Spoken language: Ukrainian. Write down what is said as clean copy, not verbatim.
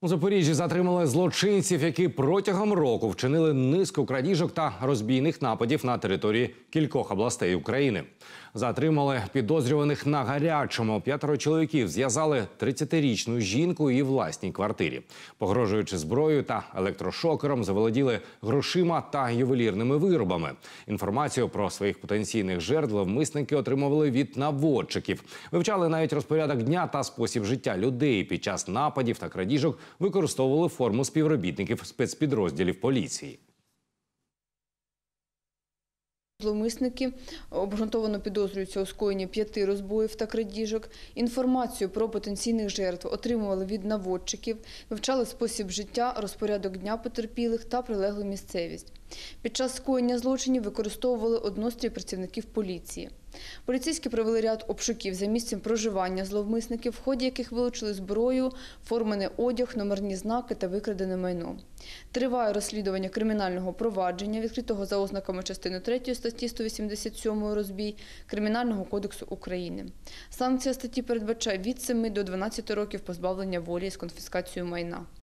У Запоріжжі затримали злочинців, які протягом року вчинили низку крадіжок та розбійних нападів на території кількох областей України. Затримали підозрюваних на гарячому. 5 чоловіків зв'язали 30-річну жінку у її власній квартирі. Погрожуючи зброєю та електрошокером, заволоділи грошима та ювелірними виробами. Інформацію про своїх потенційних жертв зловмисники отримували від наводчиків. Вивчали навіть розпорядок дня та спосіб життя людей. Під час нападів та крадіжок використовували форму співробітників спецпідрозділів поліції. Зловмисники обґрунтовано підозрюються у скоєнні 5 розбоїв та крадіжок. Інформацію про потенційних жертв отримували від наводчиків, вивчали спосіб життя, розпорядок дня потерпілих та прилеглу місцевість. Під час скоєння злочинів використовували однострій працівників поліції. Поліцейські провели ряд обшуків за місцем проживання зловмисників, в ході яких вилучили зброю, формений одяг, номерні знаки та викрадене майно. Триває розслідування кримінального провадження, відкритого за ознаками частини 3 статті 187 «Розбій» Кримінального кодексу України. Санкція статті передбачає від 7 до 12 років позбавлення волі з конфіскацією майна.